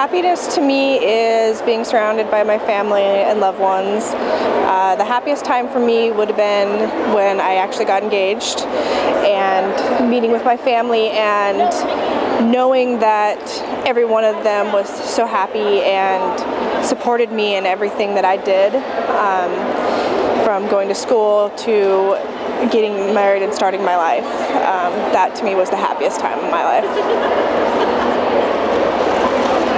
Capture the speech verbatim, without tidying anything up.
Happiness to me is being surrounded by my family and loved ones. Uh, the happiest time for me would have been when I actually got engaged and meeting with my family and knowing that every one of them was so happy and supported me in everything that I did, um, from going to school to getting married and starting my life. Um, that to me was the happiest time of my life.